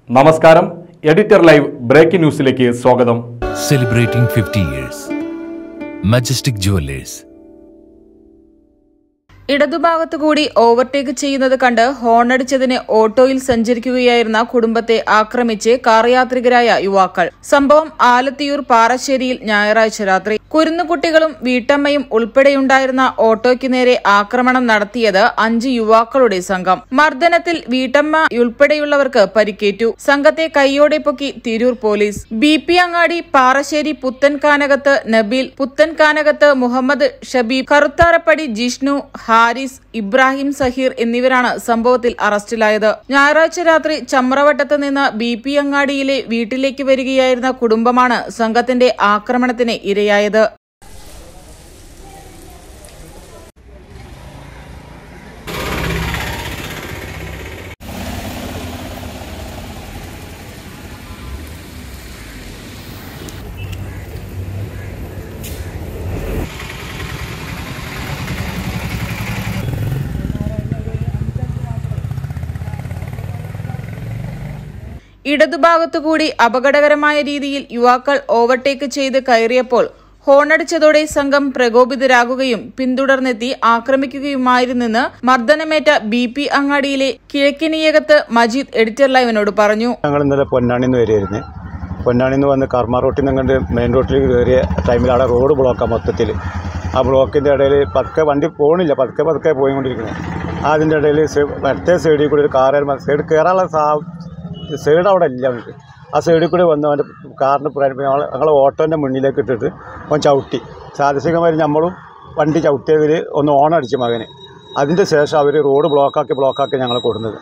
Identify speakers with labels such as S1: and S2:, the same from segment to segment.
S1: നമസ്കാരം editor live breaking ന്യൂസിലേക്ക് സ്വാഗതം.
S2: Celebrating 50 years Majestic Jewellers.
S3: ഇടതുഭാഗത്തുകൂടി ഓവർടേക്ക് ചെയ്യുന്നത് കണ്ട് ഹോണടിച്ചതിന് ഓട്ടോയിൽ സഞ്ചരിക്കുകയായിരുന്ന കുടുംബത്തെ ആക്രമിച്ച് കാർ യാത്രികരായ യുവാക്കൾ. സംഭവം ആലത്തിയൂർ പാറശ്ശേരിയിൽ ഞായറാഴ്ച രാത്രി. കുരുന്നുകുട്ടികളും വീട്ടമ്മയും ഉൾപ്പെടെയുണ്ടായിരുന്ന ഓട്ടോയ്ക്ക് നേരെ ആക്രമണം നടത്തിയത് 5 യുവാക്കളുടെ സംഘം. മർദ്ദനത്തിൽ വീട്ടമ്മ ഉൾപ്പെടെയുള്ളവർക്ക് പരിക്കേറ്റു. സംഘത്തെ കൈയോടെ പൊക്കി തിരൂർ പോലീസ്. BP അങ്ങാടി, പാറശ്ശേരി പുത്തൻകാനകത്ത് നബീൽ, പുത്തൻകാനകത്ത് മുഹമ്മദ് ഷബീബ്, കറുത്താരപ്പടി ജിഷ്ണു, ഹാരിസ്, ഇബ്രാഹിം സഹീർ എന്നിവരാണ് സംഭവത്തിൽ അറസ്റ്റിലായത്. ഞായറാഴ്ച രാത്രി ചമ്രവട്ടത്ത് നിന്ന് BP അങ്ങാടിയിലെ വീട്ടിലേക്ക് വരികയായിരുന്ന കുടുംബമാണ് സംഘത്തിന്റെ ആക്രമണത്തിന് ഇരയായത്. ഇടതുഭാഗത്തുകൂടി അപകടകരമായ രീതിയിൽ യുവാക്കൾ ഓവർടേക്ക് ചെയ്ത് കയറിയപ്പോൾ ഹോണടിച്ചതോടെ സംഘം പ്രകോപിതരാകുകയും പിന്തുടർന്നെത്തി ആക്രമിക്കുകയുമായിരുന്നെന്ന് മർദ്ദനമേറ്റ BP അങ്ങാടിയിലെ കിഴക്കിനിയകത്ത് മജീദ് എഡിറ്റർ ലൈവിനോട് പറഞ്ഞു.
S4: ഞങ്ങൾ ഇന്നലെ പൊന്നാണിന്ന് വരികയായിരുന്നു. പൊന്നാണിന്ന് വന്ന് കർമ്മ റോട്ടിൽ നിന്ന് മെയിൻ റോട്ടിൽ കയറിയ ടൈമിൽ അവിടെ റോഡ് ബ്ലോക്കാണ് മൊത്തത്തിൽ. ആ ബ്ലോക്കിൻ്റെ ഇടയിൽ പതുക്കെ വണ്ടി പോകണില്ല, പതുക്കെ പോയിക്കൊണ്ടിരിക്കുന്നത്. അതിൻ്റെ ഇടയിൽ മറ്റേ സൈഡിൽ കൂടി ഒരു കാർ സൈഡ് കയറാനുള്ള സൈഡ് അവിടെ ഇല്ല. നമുക്ക് ആ സൈഡിൽ കൂടി വന്ന് അവൻ്റെ കാറിന് ഞങ്ങൾ ഓട്ടോൻ്റെ മുന്നിലേക്ക് ഇട്ടിട്ട് അവൻ ചവിട്ടി. സാഹസികമായി നമ്മളും വണ്ടി ചവിട്ടിയതിൽ ഒന്ന് ഓണടിച്ചു മകന്. അതിൻ്റെ ശേഷം അവർ റോഡ് ബ്ലോക്കാക്കി ഞങ്ങൾ കൊടുന്നത്.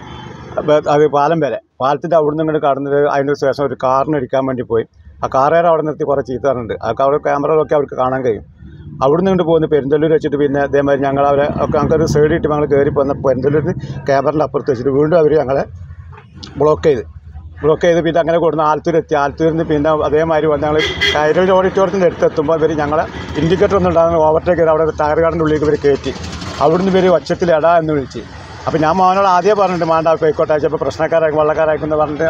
S4: അത് പാലം വരെ പാലത്തിൻ്റെ അവിടെ നിന്ന് ഇങ്ങോട്ട് കടന്നത്. അതിൻ്റെ ശേഷം ഒരു കാറിന് ഇടിക്കാൻ വേണ്ടി പോയി. ആ കാറുകാരെ അവിടെ നിർത്തി കുറേ ചീത്ത പറഞ്ഞിട്ടുണ്ട്. അതൊക്കെ അവിടെ ക്യാമറകളൊക്കെ അവർക്ക് കാണാൻ കഴിയും. അവിടെ നിന്ന് ഇങ്ങോട്ട് പോകുന്ന പെരുന്തല്ലൂർ വെച്ചിട്ട് പിന്നെ അതേമാതിരി ഞങ്ങൾ അവരെ ഒക്കെ ഞങ്ങൾക്കൊരു സൈഡ് ഇട്ട് ഞങ്ങൾ കയറി പോകുന്ന പെരുന്തല്ലൂരിന് ക്യാമറൻ്റെ അപ്പുറത്ത് വെച്ചിട്ട് വീണ്ടും അവർ ഞങ്ങളെ ബ്ലോക്ക് ചെയ്ത് പിന്നെ അങ്ങനെ കൊടുന്ന് ആലത്തൂരെത്തി. ആലത്തൂരിൽ നിന്ന് പിന്നെ അതേമാതിരി വന്ന് ഞങ്ങൾ കൈരളി ഓഡിറ്റോറിയത്തിൻ്റെ അടുത്തെത്തുമ്പോൾ ഇവർ ഞങ്ങളെ ഇൻഡിക്കേറ്റർ ഒന്നും ഉണ്ടാകുന്ന ഓവർടേക്ക് ചെയ്ത് അവിടെ ടയർ കാർഡിൻ്റെ ഉള്ളിലേക്ക് ഇവർ കയറ്റി. അവിടുന്ന് ഇവർ ഒച്ചത്തിൽ എടാ എന്ന് വിളിച്ച്. അപ്പോൾ ഞാൻ മോനോട് ആദ്യം പറഞ്ഞിട്ട് മാണ്ട പോയിക്കോട്ടെ, ചിലപ്പോൾ പ്രശ്നക്കാരായിരിക്കും വള്ളക്കാരായിരിക്കും പറഞ്ഞിട്ട്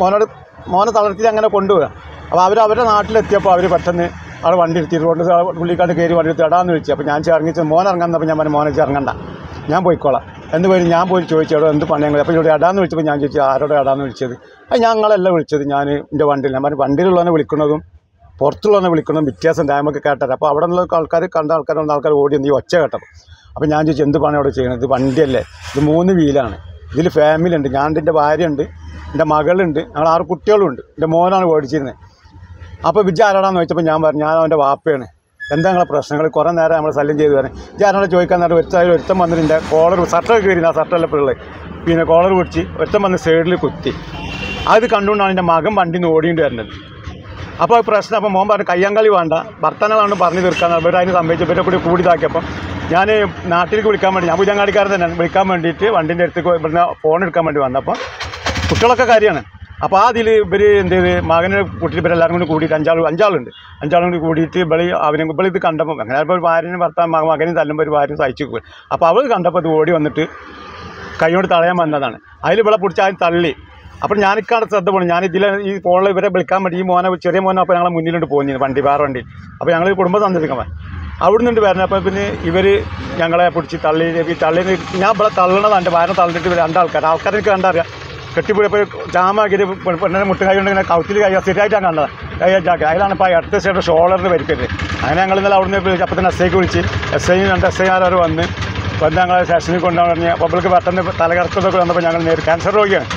S4: മോനെ തളർത്തി അങ്ങനെ കൊണ്ടുപോകാം. അപ്പോൾ അവരുടെ നാട്ടിലെത്തിയപ്പോൾ അവർ പെട്ടെന്ന് അവിടെ വണ്ടി എടുത്തി റോഡ് പുള്ളിക്കാണ്ട് കയറി വണ്ടി എടുത്ത് എടാന്ന് വിളിച്ചു. അപ്പോൾ ഞാൻ ഇറങ്ങിച്ച് ഇറങ്ങുന്നപ്പോൾ ഞാൻ പറഞ്ഞു മോനെ ഇറങ്ങണ്ട, ഞാൻ പോയിക്കോളാം എന്ന് പറഞ്ഞ് ഞാൻ പോയി ചോദിച്ചോടോ എന്ത് പണിയങ്ങൾ. അപ്പോൾ ഇവിടെ എടാന്ന് വിളിച്ചപ്പോൾ ഞാൻ ചോദിച്ചു ആരോടെ എടാന്ന് വിളിച്ചത്? അത് ഞങ്ങളല്ല വിളിച്ചത്, ഞാൻ എൻ്റെ വണ്ടിയിൽ. ഞാൻ പറഞ്ഞു വണ്ടിയിലുള്ളവനെ വിളിക്കുന്നതും പുറത്തുള്ളവനെ വിളിക്കുന്നതും വ്യത്യാസം നമുക്ക് കേട്ടത്. അപ്പോൾ അവിടെ നിന്നുള്ള ആൾക്കാർ ഓടി ഈ ഒച്ച കേട്ടപ്പോൾ. അപ്പോൾ ഞാൻ ചോദിച്ചു എന്ത് പണി അവിടെ ചെയ്യണത്? ഇത് വണ്ടിയല്ലേ, ഇത് 3 വീലാണ്, ഇതിൽ ഫാമിലി ഉണ്ട്, എൻ്റെ ഭാര്യയുണ്ട്, എൻ്റെ മകളുണ്ട്, ഞങ്ങൾ 6 കുട്ടികളുണ്ട്, എൻ്റെ മോനാണ് ഓടിച്ചിരുന്നത്. അപ്പോൾ വിജയാരാടാന്ന് ചോദിച്ചപ്പോൾ ഞാൻ പറഞ്ഞു ഞാൻ അവൻ്റെ വാപ്പയാണ്. എന്താ നിങ്ങളെ പ്രശ്നങ്ങൾ? കുറേ നേരം നമ്മൾ ശല്യം ചെയ്ത് വരാൻ. ഞാനോട് ചോദിക്കാൻ നേരം ഒരുത്തം വന്നിട്ട് എൻ്റെ കോളർ ഷർട്ടൊക്കെ കയറി, ആ ഷർട്ടല്ല പിള്ളേർ പിന്നെ കോളർ പിടിച്ച് ഒരുത്തം വന്ന് സൈഡിൽ കുത്തി. അത് കണ്ടുകൊണ്ടാണ് എൻ്റെ മകൻ വണ്ടി നിന്ന് ഓടിയിട്ട് വരുന്നത്. അപ്പോൾ പ്രശ്നം. അപ്പോൾ മോൻ പറഞ്ഞു കയ്യാങ്കളി വേണ്ട, ഭർത്താനം വേണ്ട പറഞ്ഞു തീർക്കാൻ. ഇവർ അതിന് സംഭവിച്ചു ഇവരെ കൂടി ഇതാക്കിയപ്പം ഞാൻ നാട്ടിലേക്ക് വിളിക്കാൻ വേണ്ടി, ഞാൻ പുതിയങ്ങാടിക്കാരൻ തന്നെയാണ്, വിളിക്കാൻ വേണ്ടിയിട്ട് വണ്ടിൻ്റെ അടുത്തേക്ക് ഇവിടുന്ന് ഫോൺ എടുക്കാൻ വേണ്ടി വന്നപ്പോൾ കുട്ടികളൊക്കെ കാര്യമാണ്. അപ്പോൾ അതിൽ ഇവർ എന്ത് ചെയ്ത് മകനെ കൂട്ടിയിട്ട് ഇവരെല്ലാവരും കൂടി കൂടിയിട്ട് അഞ്ചാളുണ്ട്. 5 കൂടി കൂടിയിട്ട് ഇവൾ ഇത് കണ്ടപ്പോൾ അങ്ങനെ ഇപ്പോൾ ഭാര്യനും മകനും തല്ലുമ്പോൾ ഒരു ഭാര്യയും സഹിച്ചു പോയി. അപ്പോൾ അവൾ കണ്ടപ്പോൾ അത് ഓടി വന്നിട്ട് കൈയോട് തടയാൻ വന്നതാണ്. അതിൽ ഇവളെ പിടിച്ച് ആദ്യം തള്ളി. അപ്പോൾ ഞാനിക്കാണ് ശ്രദ്ധ പോകണം. ഞാൻ ഈ ഫോണിൽ ഇവരെ വിളിക്കാൻ വേണ്ടി ഈ ചെറിയ മോനെ അപ്പോൾ ഞങ്ങളെ മുന്നിലോട്ട് പോകുന്നു വേറെ വണ്ടി. അപ്പോൾ ഞങ്ങൾ കുടുംബം സന്ദർശിക്കാൻ അവിടെ നിന്നിട്ട് വരുന്നത്. അപ്പോൾ പിന്നെ ഇവർ ഞങ്ങളെ പിടിച്ച് തള്ളി ഞാൻ ഇവിടെ തള്ളണതാണ്. എൻ്റെ ഭാര്യ തള്ളിയിട്ട് 2 ആൾക്കാരെ എനിക്ക് കണ്ടറിയാം. കെട്ടിപ്പിടിയപ്പോൾ ജാമാക്കിയിട്ട് പെണ്ണിനെ മുട്ടുകൈ കൊണ്ട് ഇങ്ങനെ കൗത്തിൽ സ്ഥിരമായിട്ടാണ് കണ്ടത്. കൈയാക്കി അതിലാണ് ഇപ്പോൾ അടുത്ത സൈഡ് ഷോളറിന് പരിക്കരുത്. അങ്ങനെ ഞങ്ങൾ ഇന്നലെ അവിടെ നിന്ന് അപ്പോൾ തന്നെ SI വിളിച്ച് 2 SIമാർ വന്ന് ഞങ്ങളെ സ്റ്റേഷനിൽ കൊണ്ടുപോകാൻ പറഞ്ഞ് പബ്ലിക്ക് പെട്ടെന്ന് തലകറക്കത്തൊക്കെ വന്നപ്പോൾ ഞങ്ങൾ ക്യാൻസർ രോഗിയാണ്,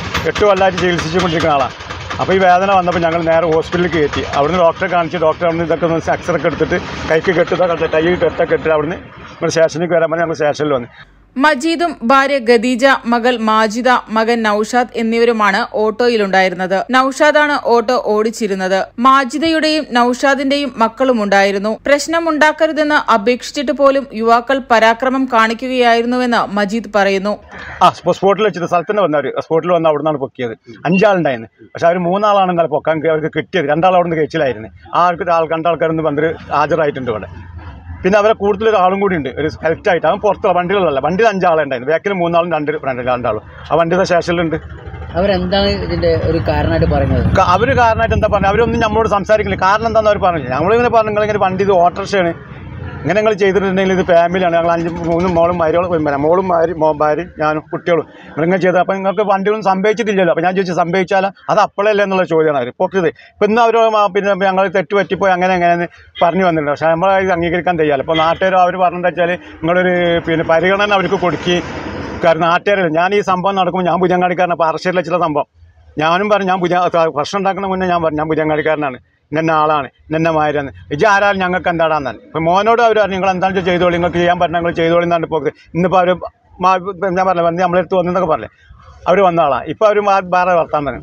S4: 8 കൊല്ലമായിട്ട് ചികിത്സിച്ചുകൊണ്ടിരിക്കുന്ന ആളാണ്. അപ്പോൾ ഈ വേദന വന്നപ്പോൾ ഞങ്ങൾ നേരെ ഹോസ്പിറ്റലിൽ കയറ്റി. അവിടുന്ന് ഡോക്ടറെ കാണിച്ച് ഡോക്ടർ അവിടുന്ന് ഇതൊക്കെ ഒന്ന് എക്സ്റേ എടുത്തിട്ട് കൈക്ക് കെട്ടുക കൈ കെട്ടൊക്കെ ഇട്ട് അവിടുന്ന് നമ്മൾ സ്റ്റേഷനിലേക്ക് വരാൻ പറഞ്ഞ് ഞങ്ങൾ സ്റ്റേഷനിൽ വന്ന്.
S3: മജീദും ഭാര്യ ഖദീജ, മകൾ മാജിദ, മകൻ നൌഷാദ് എന്നിവരുമാണ് ഓട്ടോയിലുണ്ടായിരുന്നത്. നൌഷാദാണ് ഓട്ടോ ഓടിച്ചിരുന്നത്. മാജിദയുടെയും നൌഷാദിന്റെയും മക്കളുമുണ്ടായിരുന്നു. പ്രശ്നമുണ്ടാക്കരുതെന്ന് അപേക്ഷിച്ചിട്ട് പോലും യുവാക്കൾ പരാക്രമം കാണിക്കുകയായിരുന്നുവെന്ന് മജീദ് പറയുന്നു.
S4: സ്പോട്ടിൽ വെച്ചിട്ട് സ്ഥലത്തിന് വന്നവർ സ്പോട്ടിൽ വന്ന് അവിടെ നിന്നാണ് പൊക്കിയത്. 5 ആളുണ്ടായിരുന്നു. പക്ഷെ അവർ 3 ആളാണ് ഇന്നലെ പൊക്കാൻ അവർക്ക് കിട്ടിയത്. 2 ആൾ അവിടെ നിന്ന് കഴിച്ചിലായിരുന്നു. ആൾക്ക് 2 ആൾക്കാരൊന്ന് വന്നിട്ട് ഹാജരായിട്ടുണ്ട് ഇവിടെ. പിന്നെ അവരെ കൂടുതലൊരു ആളും കൂടി ഉണ്ട്, ഒരു ഹെൽറ്റായിട്ട്. അവൻ പുറത്തുള്ള വണ്ടികളല്ല, വണ്ടിയിൽ 5 ആളുണ്ടായിരുന്നു. ബാക്കിൽ 3 ആളും 2 ഫ്രണ്ടിൽ 2 ആളും. ആ വണ്ടിയുടെ സ്റ്റേഷനിലുണ്ട്.
S5: അവരെന്താണ് ഇതിന്റെ ഒരു കാരണമായിട്ട് പറയുന്നത്?
S4: അവർ കാരണമായിട്ട് എന്താ പറഞ്ഞത്? അവരൊന്നും നമ്മളോട് സംസാരിക്കില്ല. കാരണം എന്താണെന്ന് അവർ പറഞ്ഞില്ല. നമ്മളിങ്ങനെ പറഞ്ഞു നിങ്ങളിങ്ങനെ വണ്ടി ഇത് ഓട്ടോറിക്ഷയാണ്, ഇങ്ങനെ നിങ്ങൾ ചെയ്തിട്ടുണ്ടെങ്കിൽ ഇത് ഫാമിലിയാണ്, ഞങ്ങൾ 3 മോളും മോളും ഭാര്യയും ഞാനും കുട്ടികളും നിങ്ങളിങ്ങനെ ചെയ്തത്. അപ്പം നിങ്ങൾക്ക് വണ്ടികളൊന്നും സംഭവിച്ചിട്ടില്ലല്ലോ. അപ്പോൾ ഞാൻ ചോദിച്ചു സംഭവിച്ചാലോ, അത് അപ്പോഴല്ലേ എന്നുള്ള ചോദ്യമാണ് അവർ പൊക്കിയത്. ഇപ്പം ഇന്ന് അവർ പിന്നെ ഞങ്ങൾ തെറ്റ് പറ്റിപ്പോയി അങ്ങനെ എങ്ങനെയെന്ന് പറഞ്ഞു വന്നിട്ടുണ്ട്. പക്ഷേ നമ്മളത് അംഗീകരിക്കാൻ തയ്യാറല്ല. ഇപ്പോൾ നാട്ടുകാരും അവർ പറഞ്ഞിട്ട് വെച്ചാൽ നിങ്ങളൊരു പിന്നെ പരിഗണന അവർക്ക് കൊടുക്കുകയും, കാരണം നാട്ടുകാരല്ല. ഞാൻ ഈ സംഭവം നടക്കുമ്പോൾ ഞാൻ പുതിയങ്ങാടിക്കാരനാണ്. പാറശ്ശേരിയിലെ ചില സംഭവം ഞാനും പറഞ്ഞു, ഞാൻ പ്രശ്നം ഉണ്ടാക്കുന്ന മുന്നേ ഞാൻ പറഞ്ഞു ഞാൻ പുതിയങ്ങാടിക്കാരനാണ്, ഇന്ന ആളാണ്, ഇന്ന മാതിരിയാണ്, ഇജ്ജ് ആരാലും ഞങ്ങൾക്ക് എന്താണെന്നാണ്. ഇപ്പം മോനോട് അവർ പറഞ്ഞു നിങ്ങൾ എന്താണെന്ന് വെച്ചാൽ ചെയ്തോളി, നിങ്ങൾക്ക് ചെയ്യാൻ പറ്റുന്ന നിങ്ങൾ ചെയ്തോളി എന്നാണ് പോകുന്നത്. ഇന്നിപ്പോൾ അവർ ഞാൻ പറഞ്ഞില്ല വന്ന് നമ്മളെടുത്ത് വന്നെന്നൊക്കെ പറഞ്ഞേ, അവർ വന്ന ആളാണ്. ഇപ്പോൾ അവർ വേറെ വർത്താൻ പറഞ്ഞു.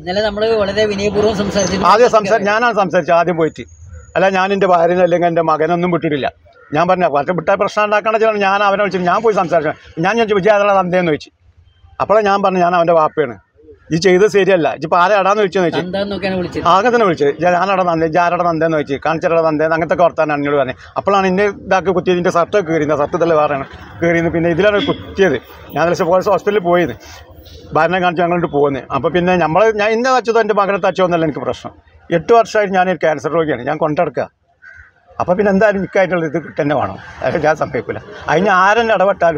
S4: ആദ്യം ഞാനാണ് സംസാരിച്ചത് ആദ്യം പോയിട്ട്. അല്ല ഞാൻ എൻ്റെ ഭാര്യനെ അല്ലെങ്കിൽ എൻ്റെ മകനൊന്നും വിട്ടിട്ടില്ല. ഞാൻ പറഞ്ഞു വിട്ടാൽ പ്രശ്നം ഉണ്ടാക്കണമെന്ന് വെച്ചാൽ ഞാൻ അവനെ വിളിച്ചിട്ട് ഞാൻ പോയി സംസാരിക്കണം. ഞാൻ ചോദിച്ചു വിജയ അതാണ് തന്തേന്ന് ചോദിച്ചു. അപ്പോഴാണ് ഞാൻ പറഞ്ഞു ഞാൻ അവൻ്റെ വാപ്പയാണ്, ഈ ചെയ്തത് ശരിയല്ല, ഇപ്പോൾ ആരെ അടാന്ന് ചോദിച്ചെന്ന് ചോദിച്ചു. ആകെ തന്നെ വിളിച്ചത് ഞാനവിടെ നന്ദി, ആരുടെ നന്ദേന്ന് ചോദിച്ചു, കാണിച്ചരുടെ നന്ദേന്ന്, അങ്ങനത്തെ വർത്താനാണ് എന്നോട് പറഞ്ഞത്. അപ്പോഴാണ് എന്നെ ഇതാക്കി കുത്തിയത്. ഇതിൻ്റെ ഷർട്ടൊക്കെ കയറിയത്, ഷർട്ട് തന്നെ വേറെയാണ് കയറിയത്. പിന്നെ ഇതിലാണ് കുത്തിയത്. ഞാൻ പോലീസ് ഹോസ്പിറ്റലിൽ പോയത്, ഭാര്യനെ കാണിച്ച് ഞങ്ങളോട് പോകുന്നത്. അപ്പോൾ പിന്നെ ഞാൻ ഇന്ന തച്ചതോ എൻ്റെ മകനെ തച്ചോന്നല്ല എനിക്ക് പ്രശ്നം. 8 വർഷമായിട്ട് ഞാനൊരു ക്യാൻസർ രോഗിയാണ്, ഞാൻ കൊണ്ടെടുക്കുക. അപ്പോൾ പിന്നെ എന്തായാലും എനിക്കായിട്ടുള്ള ഇത് തന്നെ വേണം, അതൊക്കെ ഞാൻ സംഭവിക്കില്ല. അതിന് ആരെന്നെ ഇടപെട്ടാലും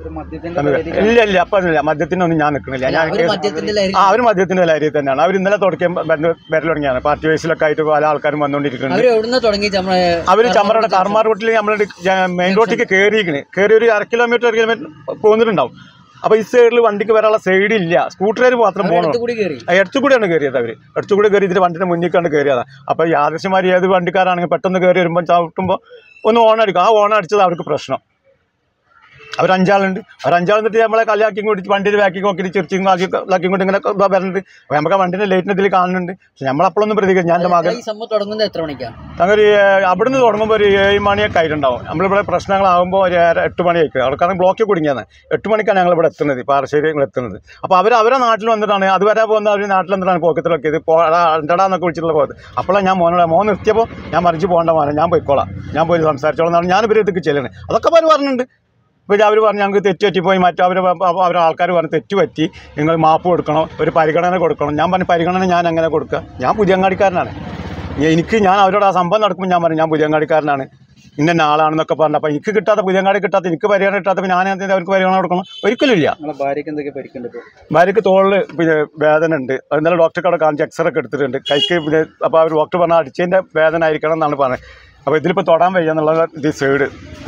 S4: ഇല്ല. അപ്പം ഇല്ല, മദ്യത്തിനൊന്നും ഞാൻ നിൽക്കുന്നില്ല. ഞാൻ അവർ മദ്യത്തിൻ്റെ ലഹരി തന്നെയാണ്. അവർ ഇന്നലെ തുടക്കം വരൽ തുടങ്ങിയാണ്. പാർട്ടി വൈസിലൊക്കെ ആയിട്ട് പല ആൾക്കാരും വന്നുകൊണ്ടിരിക്കുന്നുണ്ട്. അവർ ചമ്മറയുടെ കർമാർ റൂട്ടിൽ നമ്മൾ മെയിൻ റോട്ടിലേക്ക് കയറി ഒരു 1 കിലോമീറ്റർ പോകുന്നിട്ടുണ്ടാവും. അപ്പോൾ ഈ സൈഡിൽ വണ്ടിക്ക് വരാനുള്ള സൈഡില്ല, സ്കൂട്ടറിൽ മാത്രം പോകണം. എടുത്തുകൂടിയാണ് കയറിയത്. അവർ എടുത്തുകൂടി കയറി ഇതിൻ്റെ വണ്ടിൻ്റെ മുന്നിലേക്കാണ് കയറിയതാണ്. അപ്പോൾ യാദൃശ്യമാർ ഏത് വണ്ടിക്കാരാണെങ്കിൽ പെട്ടെന്ന് കയറി വരുമ്പോൾ ചവിട്ടുമ്പോൾ ഒന്ന് ഓണടിക്കും. ആ ഓണടിച്ചത് അവർക്ക് പ്രശ്നം. അവർ 5 ആളുണ്ട്. അവർ 5 ആൾ എന്നിട്ട് നമ്മളെ കളിയാക്കി കൂടി വണ്ടിയിൽ ബാക്കി നോക്കിയിട്ട് ചെറിച്ചും ആക്കി കൊണ്ട് ഇങ്ങനെ വരുന്നുണ്ട്. അപ്പോൾ നമുക്ക് ആ വണ്ടിൻ്റെ ലൈറ്റിന് ഇതിൽ കാണുന്നുണ്ട്. പക്ഷെ നമ്മളപ്പോഴൊന്നും പ്രതികരിക്കും. ഞാൻ എൻ്റെ മകൻ അങ്ങനെ അവിടുന്ന് തുടങ്ങുമ്പോൾ ഒരു 7 മണിയൊക്കെ ആയിട്ടുണ്ടാവും. നമ്മളിവിടെ പ്രശ്നങ്ങളാകുമ്പോൾ ഒരു 8 മണി ആയിരിക്കും. അവർക്കാണ് ബ്ലോക്കിൽ കുടുങ്ങിയാണ്. 8 മണിക്കാണ് ഞങ്ങളിവിടെ എത്തുന്നത്, പാറശ്ശേരി എത്തുന്നത്. അപ്പോൾ അവരെ നാട്ടിൽ വന്നിട്ടാണ് അതുവരെ പോകുന്ന അവർ നാട്ടിൽ വന്നിട്ടാണ് പോക്കത്തിലൊക്കെ ഇത് അണ്ടടാന്നൊക്കെ വിളിച്ചിട്ടുള്ള പോകത്ത്. അപ്പോഴാണ് ഞാൻ മോൻ നിർത്തിയപ്പോൾ ഞാൻ മറിച്ച് പോകേണ്ട മോനെ, ഞാൻ പോയിക്കോളാം, ഞാൻ പോയി സംസാരിച്ചോളാം എന്നാണ് ഞാൻ ഇവരത്തേക്ക് ചെല്ലുന്നത്. അതൊക്കെ പറഞ്ഞിട്ടുണ്ട്. ഇപ്പോൾ അവർ പറഞ്ഞു ഞങ്ങൾക്ക് തെറ്റുപറ്റിപ്പോയി, അവർ ആൾക്കാർ പറഞ്ഞ് തെറ്റുപറ്റി, നിങ്ങൾ മാപ്പ് കൊടുക്കണം, ഒരു പരിഗണന കൊടുക്കണം. ഞാൻ പറഞ്ഞു പരിഗണന ഞാൻ എങ്ങനെ കൊടുക്കുക? ഞാൻ പുതിയങ്ങാടിക്കാരനാണ്. ഞാൻ അവരോട് ആ സംഭവം നടക്കുമ്പോൾ ഞാൻ പറഞ്ഞു ഞാൻ പുതിയങ്ങാടിക്കാരനാണ്, ഇന്ന ആളാണെന്നൊക്കെ പറഞ്ഞു. അപ്പോൾ എനിക്ക് കിട്ടാത്ത പുതിയങ്ങാടി കിട്ടാത്ത എനിക്ക് പരിഗണന കിട്ടാത്തപ്പോൾ ഞാൻ അവർക്ക് പരിഗണന കൊടുക്കണം? ഒരിക്കലും ഇല്ല. ഭാര്യയ്ക്ക് തോളിൽ പിന്നെ വേദന ഉണ്ട്. ഇന്നലെ ഡോക്ടർക്ക് അവിടെ കാണിച്ച് എക്സ്റേ ഒക്കെ എടുത്തിട്ടുണ്ട് കൈക്ക്. പിന്നെ അപ്പോൾ അവർ ഡോക്ടർ പറഞ്ഞാൽ അടിച്ചതിൻ്റെ വേദന ആയിരിക്കണം എന്നാണ് പറഞ്ഞത്. അപ്പോൾ ഇതിലിപ്പോൾ തൊടാൻ വയ്യ എന്നുള്ള ഇത് സൈഡ്.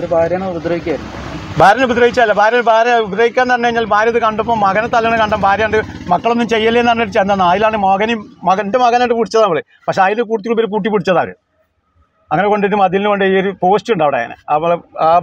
S4: ഭാര്യനെ ഉപദ്രവിച്ചല്ല, ഭാര്യ ഉപദ്രവിക്കാന്ന് പറഞ്ഞു കഴിഞ്ഞാൽ ഭാര്യ ഇത് കണ്ടപ്പോൾ മകനെ തല്ലണ കണ്ട ഭാര്യ ഉണ്ട് മക്കളൊന്നും ചെയ്യല്ലേന്ന് പറഞ്ഞിട്ട് ചെന്നാൽ അതിലാണ് എൻ്റെ മകനായിട്ട് പിടിച്ചത് അവള്. പക്ഷെ അതിൽ കൂട്ടി പിടിച്ചതാണ്. അങ്ങനെ കൊണ്ടിട്ട് മതിലിന് കൊണ്ട് ഈ ഒരു പോസ്റ്റ് ഉണ്ട് അവിടെ. അവളെ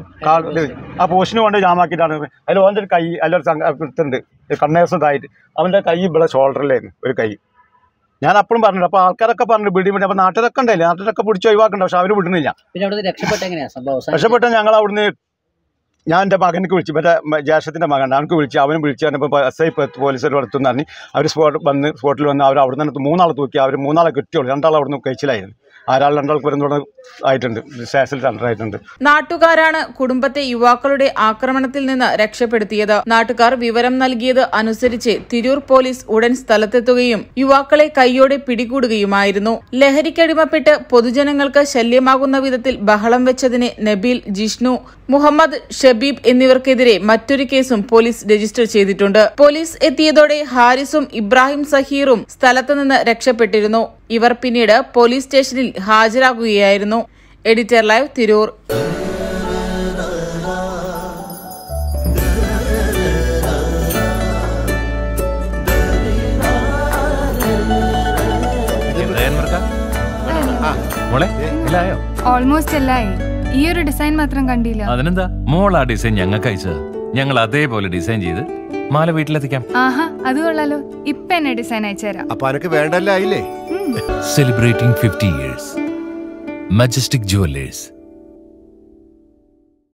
S4: ആ പോസ്റ്റിന് കൊണ്ട് ജാമാക്കിയിട്ടാണ്. അതിൽ ഓൻ്റെ ഒരു കൈ അതിലൊരു കണ്ണേഴ്സതായിട്ട് അവൻ്റെ കൈ ഇവിടെ ഷോൾഡറിലായിരുന്നു ഒരു കൈ. ഞാൻ അപ്പോഴും പറഞ്ഞില്ല. അപ്പോൾ ആൾക്കാരൊക്കെ പറഞ്ഞു പിടി. അപ്പോൾ നാട്ടിലൊക്കെ ഉണ്ടായില്ലേ, നാട്ടിലൊക്കെ പിടിച്ച് ഒഴിവാക്കണ്ട. പക്ഷെ അവർ വിടുന്നില്ല. രക്ഷപ്പെട്ട ഞങ്ങൾ അവിടുന്ന് ഞാൻ എൻ്റെ മകനക്ക് വിളിച്ചു, മറ്റേ ജ്യേഷ്ഠത്തിൻ്റെ മകൻ അവനക്ക് വിളിച്ചു. അവനും വിളിച്ചു പറഞ്ഞപ്പോൾ SI പോലീസുകാർ അടുത്തുനിന്ന് പറഞ്ഞ് അവർ സ്പോട്ടിൽ വന്ന് അവർ അവിടെ നിന്ന് 3 ആളെ തൂക്കി. അവർ 3 ആളെ കിട്ടിയുള്ളൂ. 2 ആൾ അവിടെ നിന്ന് കഴിച്ചിലായിരുന്നു. 2 ആൾക്ക് വരുന്നതോടെ ആയിട്ടുണ്ട്, സ്റ്റേഷനിൽ രണ്ടരായിട്ടുണ്ട്.
S3: നാട്ടുകാരാണ് കുടുംബത്തെ യുവാക്കളുടെ ആക്രമണത്തിൽ നിന്ന് രക്ഷപ്പെടുത്തിയത്. നാട്ടുകാർ വിവരം നൽകിയത് അനുസരിച്ച് തിരൂർ പോലീസ് ഉടൻ സ്ഥലത്തെത്തുകയും യുവാക്കളെ കൈയോടെ പിടികൂടുകയുമായിരുന്നു. ലഹരിക്കടിമപ്പെട്ട് പൊതുജനങ്ങൾക്ക് ശല്യമാകുന്ന വിധത്തിൽ ബഹളം വെച്ചതിന് നബീൽ, ജിഷ്ണു, മുഹമ്മദ്, ഷബീബ് എന്നിവർക്കെതിരെ മറ്റൊരു കേസും പോലീസ് രജിസ്റ്റർ ചെയ്തിട്ടുണ്ട്. പോലീസ് എത്തിയതോടെ ഹാരിസും ഇബ്രാഹിം സഹീറും സ്ഥലത്തുനിന്ന് രക്ഷപ്പെട്ടിരുന്നു. ഇവർ പിന്നീട് പോലീസ് സ്റ്റേഷനിൽ ഹാജരാകുകയായിരുന്നു. Editor live, Tirur.
S6: ഓൾമോസ്റ്റ് എല്ലായി. ഈ ഒരു ഡിസൈൻ മാത്രം കണ്ടില്ല.
S2: അതിനെന്താ, മോൾ ആ ഡിസൈൻ ഞങ്ങൾക്ക് അയച്ചത്. ഞങ്ങൾ അതേപോലെ ഡിസൈൻ ചെയ്ത് മാല വീട്ടിലെത്തിക്കാം.
S6: ആഹാ, അത് കൊള്ളാലോ. ഇപ്പൊ എന്നെ ഡിസൈൻ അയച്ചുതരാം.
S7: അപ്പൊ അനക്ക് വേണ്ടല്ലേ?
S2: Celebrating 50 years. Majestic Jewelers.